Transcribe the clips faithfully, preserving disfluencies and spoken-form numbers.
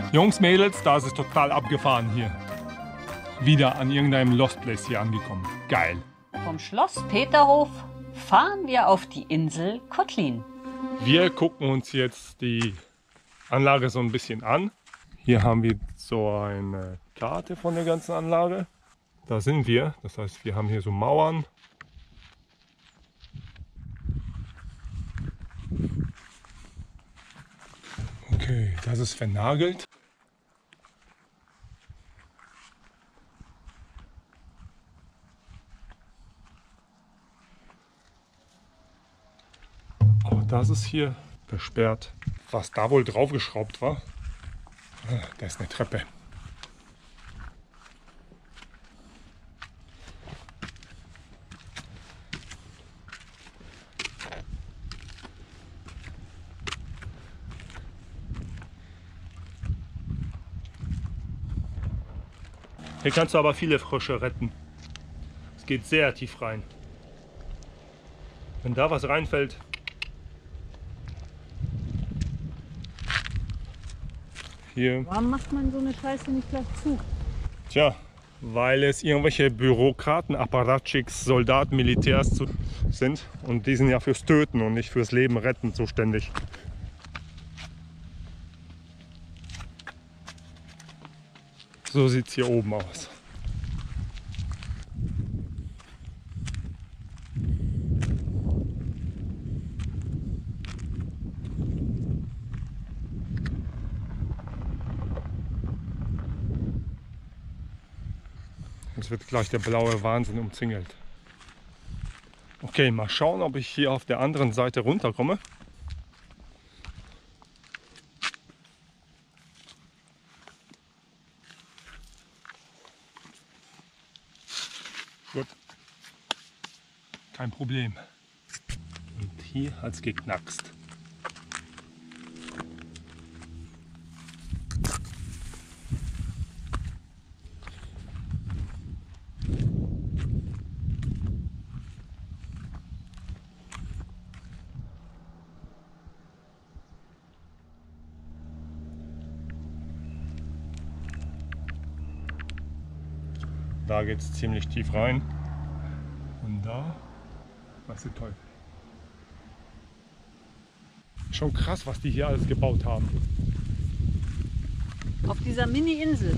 Jungs, Mädels, da ist es total abgefahren hier. Wieder an irgendeinem Lost Place hier angekommen. Geil. Vom Schloss Peterhof fahren wir auf die Insel Kotlin. Wir gucken uns jetzt die Anlage so ein bisschen an. Hier haben wir so eine Karte von der ganzen Anlage. Da sind wir. Das heißt, wir haben hier so Mauern. Okay, das ist vernagelt. Aber das ist hier versperrt. Was da wohl draufgeschraubt war, ah, da ist eine Treppe. Hier kannst du aber viele Frösche retten. Es geht sehr tief rein. Wenn da was reinfällt. Hier. Warum macht man so eine Scheiße nicht gleich zu? Tja, weil es irgendwelche Bürokraten, Apparatschicks, Soldaten, Militärs zu, sind. Und die sind ja fürs Töten und nicht fürs Leben retten zuständig. So sieht es hier oben aus. Jetzt wird gleich der blaue Wahnsinn umzingelt. Okay, mal schauen, ob ich hier auf der anderen Seite runterkomme. Gut. Kein Problem. Und hier hat es geknackst. Da geht es ziemlich tief rein. Und da, was der Teufel. Schon krass, was die hier alles gebaut haben. Auf dieser Mini-Insel.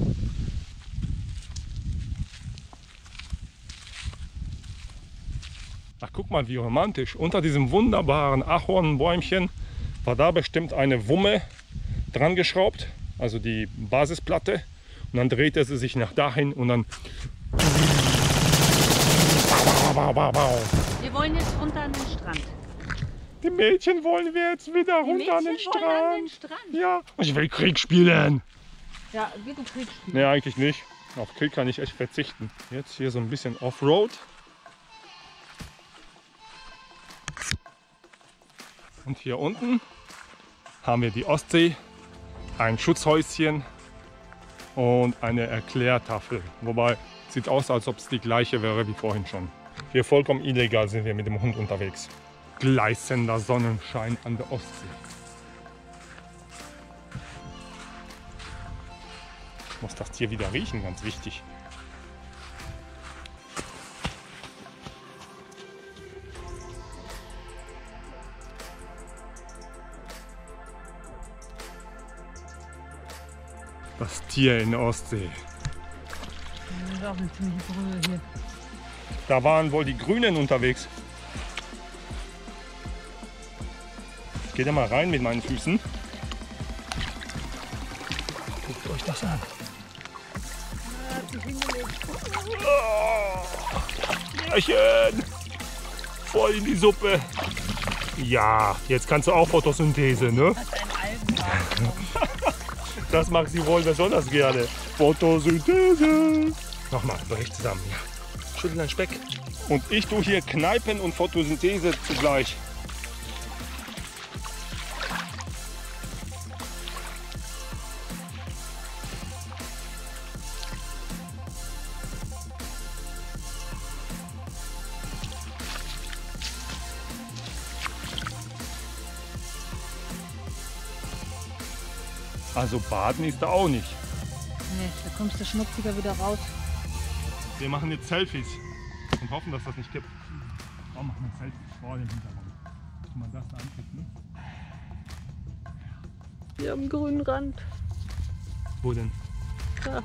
Ach, guck mal, wie romantisch. Unter diesem wunderbaren Ahornbäumchen war da bestimmt eine Wumme dran geschraubt, also die Basisplatte. Und dann drehte sie sich nach dahin und dann... Wir wollen jetzt runter an den Strand. Die Mädchen wollen wir jetzt wieder Die runter an den, Mädchen wollen an den Strand. Strand. Ja, ich will Krieg spielen. Ja, wie du Krieg spielst. Nee, eigentlich nicht. Auf Krieg kann ich echt verzichten. Jetzt hier so ein bisschen Offroad. Und hier unten haben wir die Ostsee, ein Schutzhäuschen und eine Erklärtafel. Wobei, sieht aus, als ob es die gleiche wäre wie vorhin schon. Hier vollkommen illegal sind wir mit dem Hund unterwegs. Gleißender Sonnenschein an der Ostsee. Ich muss das Tier wieder riechen, ganz wichtig. Das Tier in der Ostsee. Das ist auch eine ziemliche Brühe hier. Da waren wohl die Grünen unterwegs. Ich gehe da mal rein mit meinen Füßen. Guckt euch das an. Oh, Märchen! Voll in die Suppe. Ja, jetzt kannst du auch Photosynthese, ne? Das mag sie wohl besonders gerne. Photosynthese. Nochmal, brich zusammen. Ja. Schüttel deinen Speck. Und ich tue hier Kneipen und Photosynthese zugleich. Also baden ist da auch nicht. Nee, da kommst du schmutziger wieder raus. Wir machen jetzt Selfies und hoffen, dass das nicht kippt. Oh, machen wir Selfies vor dem Hintergrund. Kann man das da anklicken? Hier am grünen Rand. Wo denn? Da.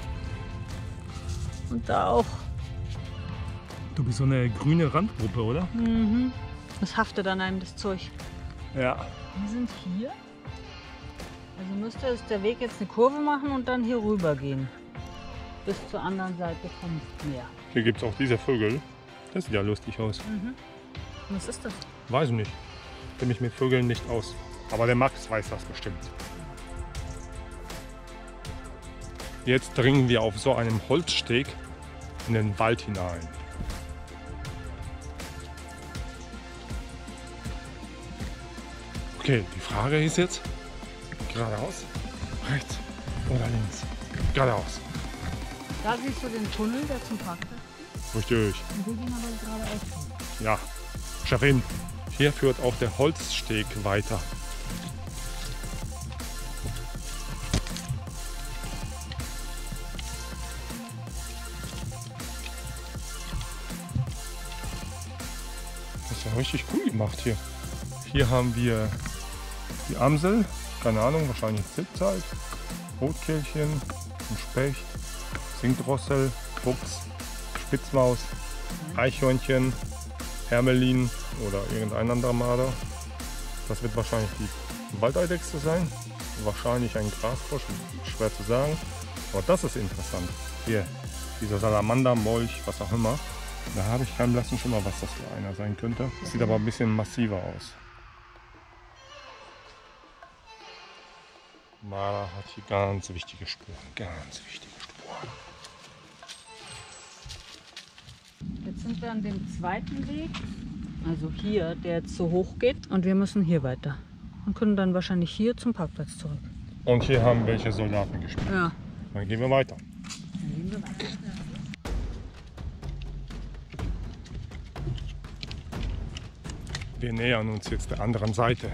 Und da auch. Du bist so eine grüne Randgruppe, oder? Mhm. Das haftet an einem, das Zeug. Ja. Wir sind hier. Also müsste es der Weg jetzt eine Kurve machen und dann hier rüber gehen. Bis zur anderen Seite vom Meer. Hier gibt es auch diese Vögel. Das sieht ja lustig aus. Mhm. Was ist das? Weiß ich nicht. Ich kenne mich mit Vögeln nicht aus. Aber der Max weiß das bestimmt. Jetzt dringen wir auf so einem Holzsteg in den Wald hinein. Okay, die Frage ist jetzt, geradeaus, rechts oder links? Geradeaus. Da siehst du den Tunnel, der zum Parkplatz geht. Richtig. Und wir gehen aber geradeaus. Ja, Chefin, hier führt auch der Holzsteg weiter. Das ist ja richtig cool gemacht hier. Hier haben wir die Amsel, keine Ahnung, wahrscheinlich Zilpzeit, Rotkehlchen, ein Specht, Singdrossel, Fuchs, Spitzmaus, Eichhörnchen, Hermelin oder irgendein anderer Marder. Das wird wahrscheinlich die Waldeidechse sein. Wahrscheinlich ein Grasfrosch, schwer zu sagen. Aber das ist interessant. Hier, dieser Salamander, Molch, was auch immer. Da habe ich keinen blassen Schimmer, was das für einer sein könnte. Sieht aber ein bisschen massiver aus. Mara hat hier ganz wichtige Spuren, ganz wichtige Spuren. Jetzt sind wir an dem zweiten Weg, also hier, der jetzt so hoch geht. Und wir müssen hier weiter. Und können dann wahrscheinlich hier zum Parkplatz zurück. Und hier haben welche Soldaten gespielt. Ja. Dann gehen wir weiter. Dann gehen wir weiter. Wir nähern uns jetzt der anderen Seite.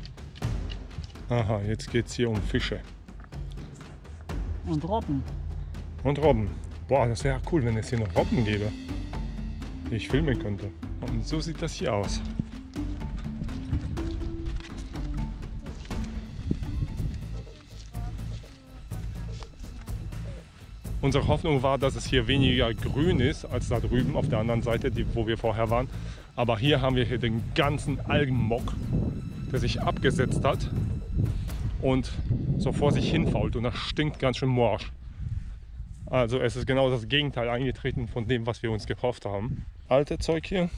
Aha, jetzt geht es hier um Fische. Und Robben. Und Robben. Boah, das wäre cool, wenn es hier noch Robben gäbe, die ich filmen könnte. Und so sieht das hier aus. Unsere Hoffnung war, dass es hier weniger grün ist als da drüben auf der anderen Seite, die, wo wir vorher waren. Aber hier haben wir hier den ganzen Algenmock, der sich abgesetzt hat und so vor sich hinfault. Und das stinkt ganz schön morsch. Also es ist genau das Gegenteil eingetreten von dem, was wir uns gekauft haben. Alte Zeug hier.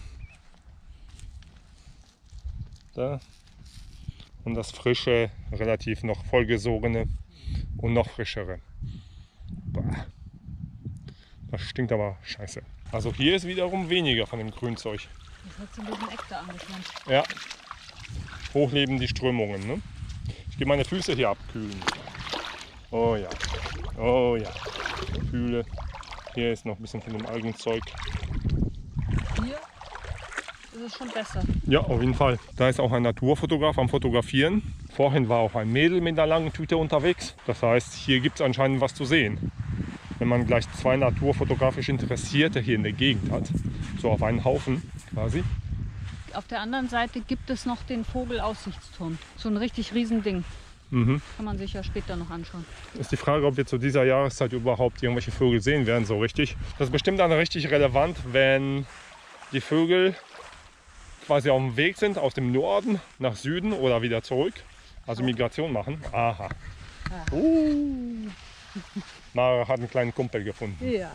Da. Und das frische, relativ noch vollgesogene und noch frischere. Bah. Das stinkt aber scheiße. Also hier ist wiederum weniger von dem Grünzeug. Das hat so diesen Eck da angeschwemmt. Ja. Hochleben die Strömungen. Ne? Ich gehe meine Füße hier abkühlen. Oh ja. Oh ja. Fühle. Hier ist noch ein bisschen von dem Algenzeug. Hier ist es schon besser. Ja, auf jeden Fall. Da ist auch ein Naturfotograf am Fotografieren. Vorhin war auch ein Mädel mit einer langen Tüte unterwegs. Das heißt, hier gibt es anscheinend was zu sehen. Wenn man gleich zwei naturfotografisch Interessierte hier in der Gegend hat, so auf einen Haufen quasi. Auf der anderen Seite gibt es noch den Vogelaussichtsturm. So ein richtig riesen Ding. Mhm. Kann man sich ja später noch anschauen. Ist die Frage, ob wir zu dieser Jahreszeit überhaupt irgendwelche Vögel sehen werden, so richtig. Das ist bestimmt dann richtig relevant, wenn die Vögel quasi auf dem Weg sind aus dem Norden nach Süden oder wieder zurück. Also Migration machen. Aha. Ah. Uh. Mara hat einen kleinen Kumpel gefunden. Ja.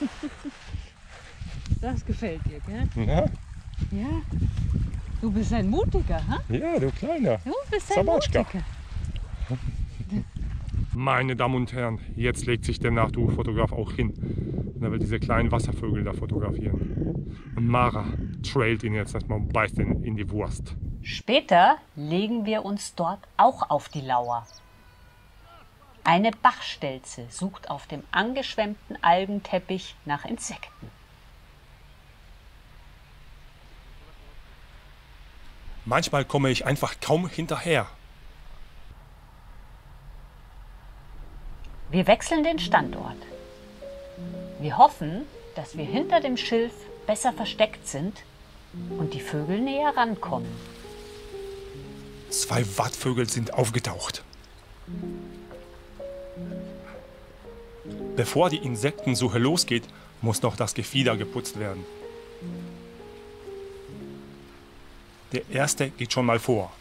Das gefällt dir, gell? Na? Ja. Du bist ein Mutiger, ha? Ja, du Kleiner. Du bist ein Sabatschka. Mutiger. Meine Damen und Herren, jetzt legt sich der Naturfotograf auch hin. Und er will diese kleinen Wasservögel da fotografieren. Und Mara trailt ihn jetzt erstmal und beißt ihn in die Wurst. Später legen wir uns dort auch auf die Lauer. Eine Bachstelze sucht auf dem angeschwemmten Algenteppich nach Insekten. Manchmal komme ich einfach kaum hinterher. Wir wechseln den Standort. Wir hoffen, dass wir hinter dem Schilf besser versteckt sind und die Vögel näher rankommen. Zwei Wattvögel sind aufgetaucht. Bevor die Insektensuche losgeht, muss noch das Gefieder geputzt werden. Der erste geht schon mal vor.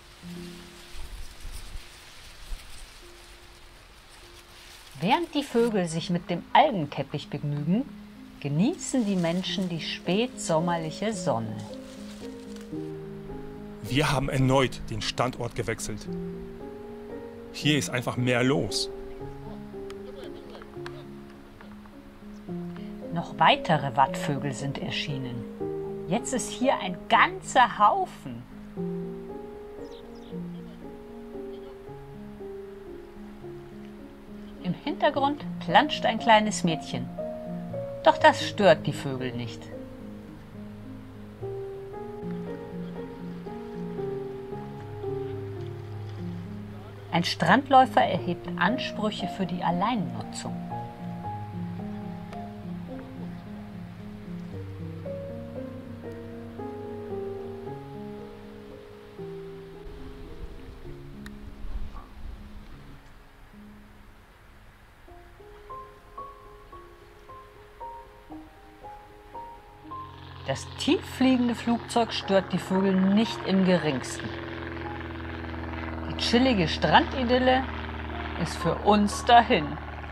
Während die Vögel sich mit dem Algenteppich begnügen, genießen die Menschen die spätsommerliche Sonne. Wir haben erneut den Standort gewechselt. Hier ist einfach mehr los. Noch weitere Wattvögel sind erschienen. Jetzt ist hier ein ganzer Haufen. Im Hintergrund planscht ein kleines Mädchen. Doch das stört die Vögel nicht. Ein Strandläufer erhebt Ansprüche für die Alleinnutzung. Das tieffliegende Flugzeug stört die Vögel nicht im geringsten. Die chillige Strandidylle ist für uns dahin.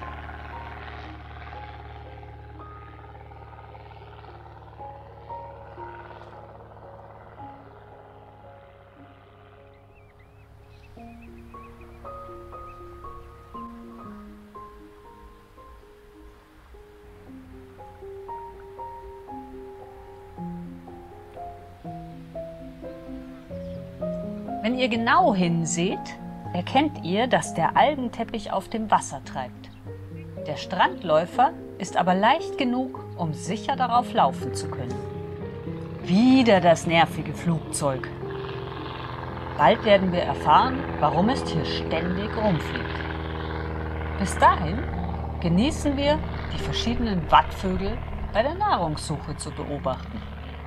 Wenn ihr genau hinseht, erkennt ihr, dass der Algenteppich auf dem Wasser treibt. Der Strandläufer ist aber leicht genug, um sicher darauf laufen zu können. Wieder das nervige Flugzeug. Bald werden wir erfahren, warum es hier ständig rumfliegt. Bis dahin genießen wir, die verschiedenen Wattvögel bei der Nahrungssuche zu beobachten.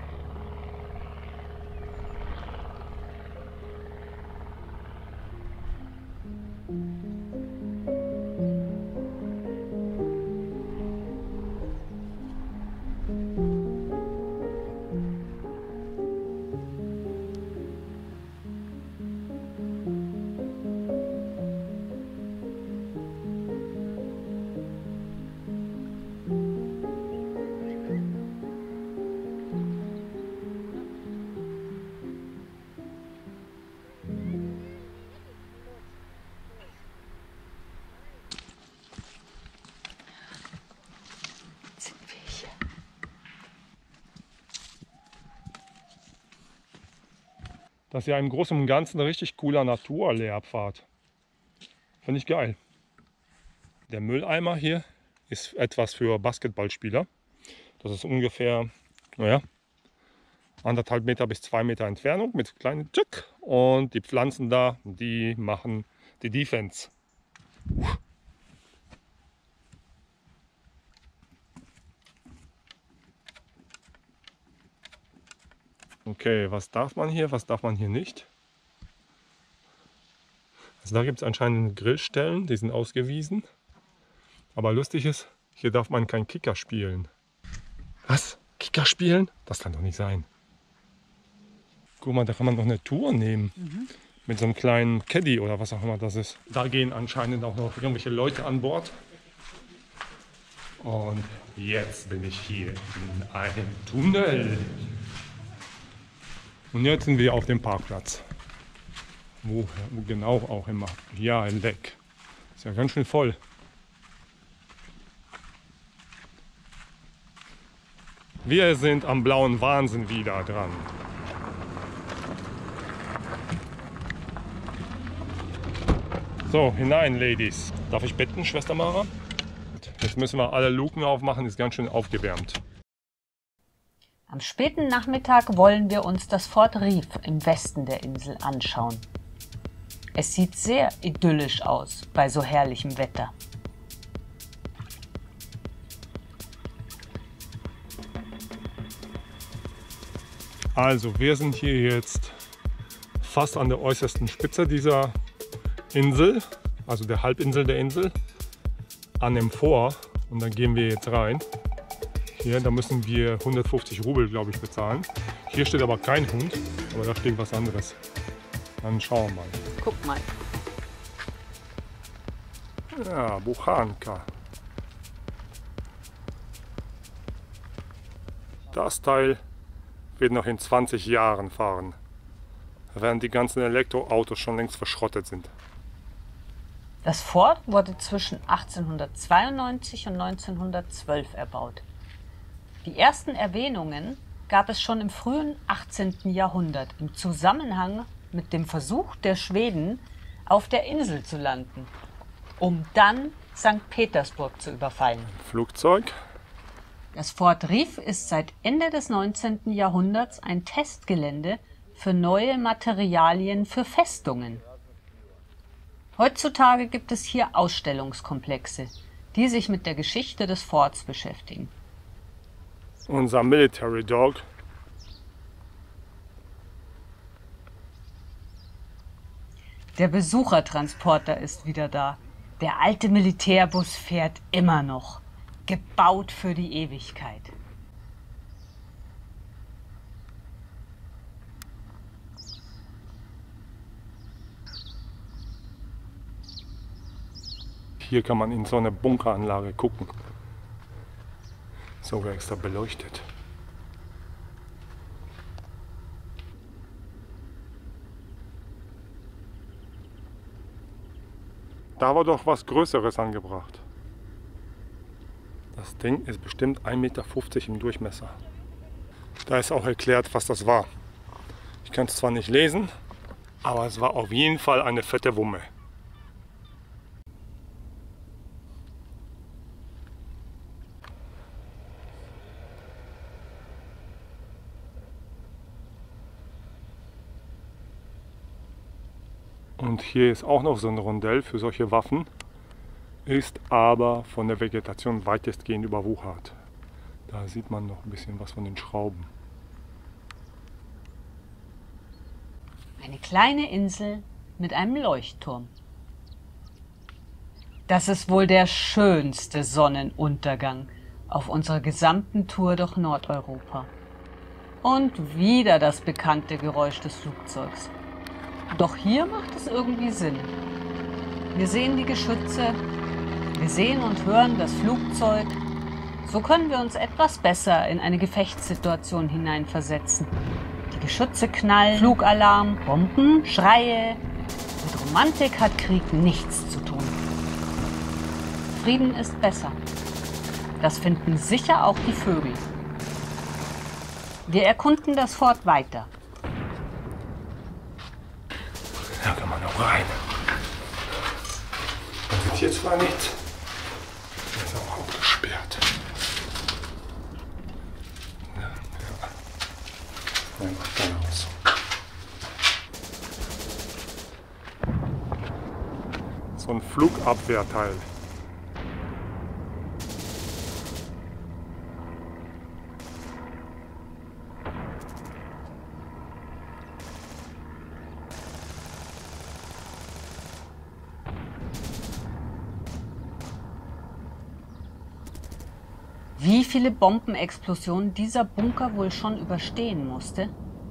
Das ist ja im Großen und Ganzen ein richtig cooler Naturlehrpfad. Finde ich geil. Der Mülleimer hier ist etwas für Basketballspieler. Das ist ungefähr, naja, anderthalb Meter bis zwei Meter Entfernung mit kleinen Tück. Und die Pflanzen da, die machen die Defense. Okay, was darf man hier, was darf man hier nicht? Also da gibt es anscheinend Grillstellen, die sind ausgewiesen. Aber lustig ist, hier darf man kein Kicker spielen. Was? Kicker spielen? Das kann doch nicht sein. Guck mal, da kann man noch eine Tour nehmen. Mhm. Mit so einem kleinen Caddy oder was auch immer das ist. Da gehen anscheinend auch noch irgendwelche Leute an Bord. Und jetzt bin ich hier in einem Tunnel. Und jetzt sind wir auf dem Parkplatz. Wo, wo genau auch immer. Ja, ein Leck. Ist ja ganz schön voll. Wir sind am blauen Wahnsinn wieder dran. So, hinein, Ladies. Darf ich betten, Schwester Mara? Jetzt müssen wir alle Luken aufmachen, ist ganz schön aufgewärmt. Am späten Nachmittag wollen wir uns das Fort Reef im Westen der Insel anschauen. Es sieht sehr idyllisch aus bei so herrlichem Wetter. Also wir sind hier jetzt fast an der äußersten Spitze dieser Insel, also der Halbinsel der Insel, an dem Fort, und dann gehen wir jetzt rein. Hier, da müssen wir hundertfünfzig Rubel, glaube ich, bezahlen. Hier steht aber kein Hund, aber da steht was anderes. Dann schauen wir mal. Guck mal. Ja, Buchanka. Das Teil wird noch in zwanzig Jahren fahren, während die ganzen Elektroautos schon längst verschrottet sind. Das Fort wurde zwischen achtzehnhundertzweiundneunzig und neunzehnhundertzwölf erbaut. Die ersten Erwähnungen gab es schon im frühen achtzehnten Jahrhundert im Zusammenhang mit dem Versuch der Schweden, auf der Insel zu landen, um dann Sankt Petersburg zu überfallen. Flugzeug. Das Fort Rif ist seit Ende des neunzehnten Jahrhunderts ein Testgelände für neue Materialien für Festungen. Heutzutage gibt es hier Ausstellungskomplexe, die sich mit der Geschichte des Forts beschäftigen. Unser Military Dog. Der Besuchertransporter ist wieder da. Der alte Militärbus fährt immer noch. Gebaut für die Ewigkeit. Hier kann man in so eine Bunkeranlage gucken. Sogar extra beleuchtet. Da war doch was Größeres angebracht. Das Ding ist bestimmt ein Meter fünfzig im Durchmesser. Da ist auch erklärt, was das war. Ich kann es zwar nicht lesen, aber es war auf jeden Fall eine fette Wumme. Und hier ist auch noch so ein Rondell für solche Waffen, ist aber von der Vegetation weitestgehend überwuchert. Da sieht man noch ein bisschen was von den Schrauben. Eine kleine Insel mit einem Leuchtturm. Das ist wohl der schönste Sonnenuntergang auf unserer gesamten Tour durch Nordeuropa. Und wieder das bekannte Geräusch des Flugzeugs. Doch hier macht es irgendwie Sinn. Wir sehen die Geschütze, wir sehen und hören das Flugzeug. So können wir uns etwas besser in eine Gefechtssituation hineinversetzen. Die Geschütze knallen, Flugalarm, Bomben, Schreie. Mit Romantik hat Krieg nichts zu tun. Frieden ist besser. Das finden sicher auch die Vögel. Wir erkunden das Fort weiter. Da kann man auch rein. Man sieht hier zwar nichts, ist auch abgesperrt. Ja, ja. Nein, macht dann aus. So ein Flugabwehrteil. Wie viele Bombenexplosionen dieser Bunker wohl schon überstehen musste?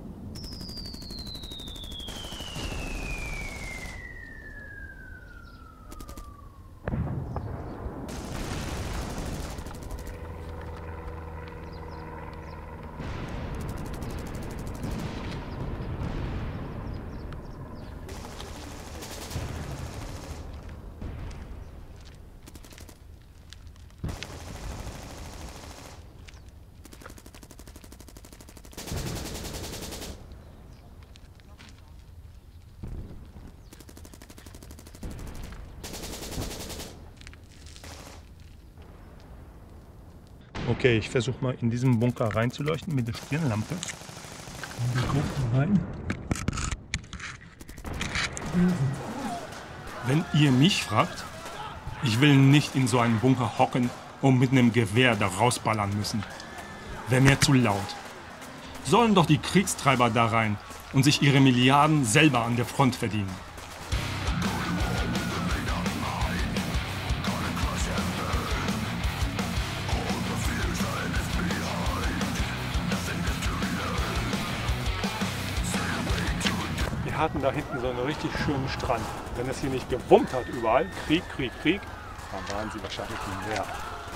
Okay, ich versuche mal in diesen Bunker reinzuleuchten mit der Stirnlampe. Wir gucken rein. Wenn ihr mich fragt, ich will nicht in so einem Bunker hocken und mit einem Gewehr da rausballern müssen. Wäre mir zu laut. sollen doch die Kriegstreiber da rein und sich ihre Milliarden selber an der Front verdienen. Wir hatten da hinten so einen richtig schönen Strand. Wenn es hier nicht gewummt hat überall, Krieg, Krieg, Krieg, dann waren sie wahrscheinlich im Meer.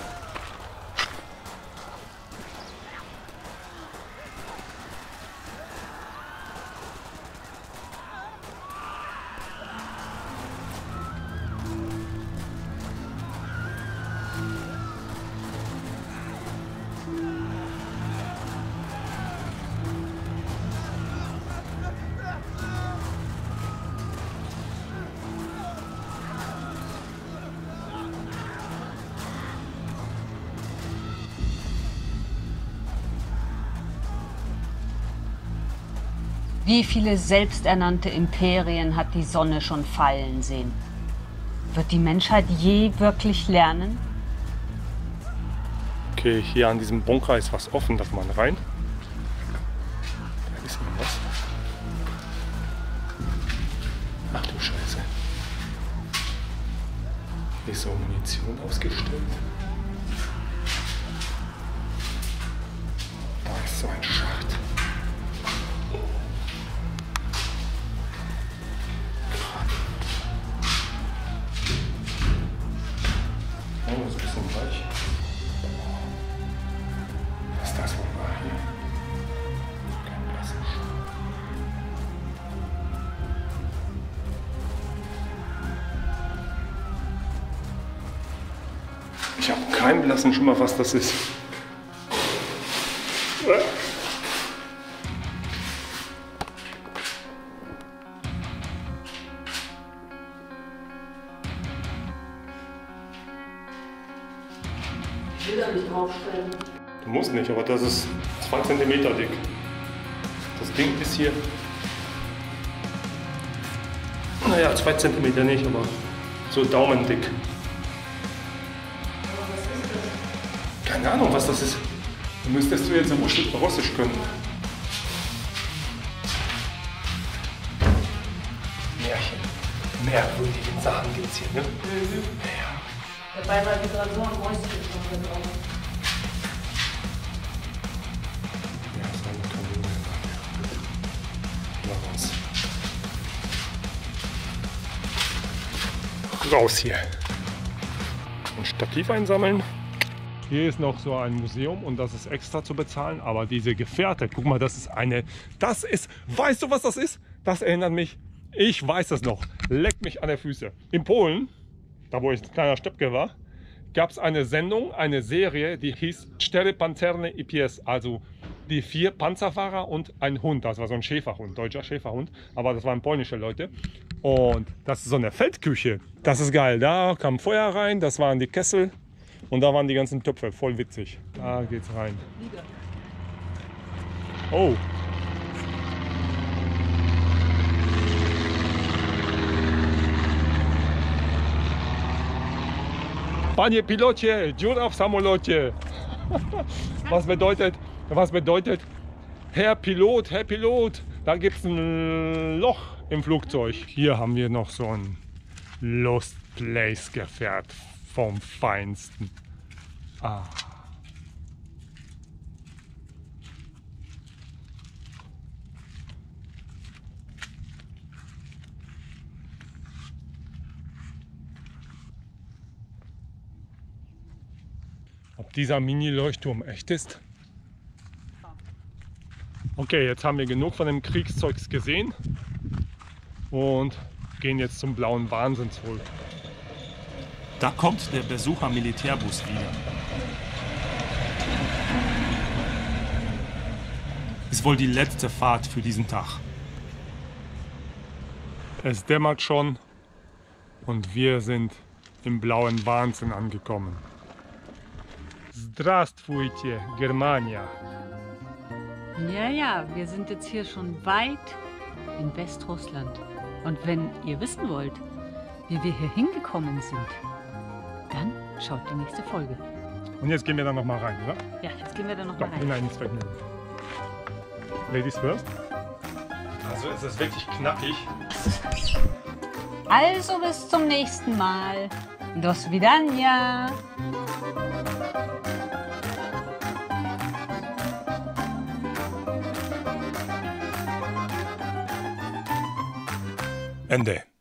Wie viele selbsternannte Imperien hat die Sonne schon fallen sehen? Wird die Menschheit je wirklich lernen? Okay, hier an diesem Bunker ist was offen, darf man rein. Da ist noch was. Ach du Scheiße. Hier ist so Munition ausgestellt. Da ist so ein Schacht. Ich habe keinen blassen Schimmer, was das ist. Ich will da nicht draufstellen. Du musst nicht, aber das ist zwei Zentimeter dick. Das Ding ist hier. Naja, zwei Zentimeter nicht, aber so daumendick. Keine Ahnung, was das ist. Du müsstest du jetzt im Russisch können. Märchen. Merkwürdige Sachen gibt's hier, ne? Mhm. Ja. Dabei war die gerade so am Mäuschen drauf. Ja, das war eine Kanone. Na raus. Raus hier. Ein Stativ einsammeln. Hier ist noch so ein Museum und das ist extra zu bezahlen, aber diese Gefährte, guck mal, das ist eine, das ist, weißt du, was das ist? Das erinnert mich, ich weiß das noch, leckt mich an der Füße. In Polen, da wo ich ein kleiner Steppke war, gab es eine Sendung, eine Serie, die hieß Cztery Pancerne i Pies, also die vier Panzerfahrer und ein Hund, das war so ein Schäferhund, deutscher Schäferhund, aber das waren polnische Leute. Und das ist so eine Feldküche, das ist geil, da kam Feuer rein, das waren die Kessel. Und da waren die ganzen Töpfe, voll witzig. Da geht's rein. Oh. Panie Pilocie, dziura w samolocie. Was bedeutet, was bedeutet, Herr Pilot, Herr Pilot, da gibt's ein Loch im Flugzeug. Hier haben wir noch so ein Lost Place Gefährt vom Feinsten. Ah. Ob dieser Mini-Leuchtturm echt ist? Okay, jetzt haben wir genug von dem Kriegszeugs gesehen und gehen jetzt zum blauen Wahnsinn zurück. Da kommt der Besucher-Militärbus wieder. Ist wohl die letzte Fahrt für diesen Tag. Es dämmert schon und wir sind im blauen Wahnsinn angekommen. Здравствуйте, Germania. Ja, ja, wir sind jetzt hier schon weit in Westrussland. Und wenn ihr wissen wollt, wie wir hier hingekommen sind, dann schaut die nächste Folge. Und jetzt gehen wir da noch mal rein, oder? Ja, jetzt gehen wir da noch Komm, mal rein. hinein ins Vergnügen. Ladies first. Also es ist wirklich knackig. Also bis zum nächsten Mal. Do svidania. Ende.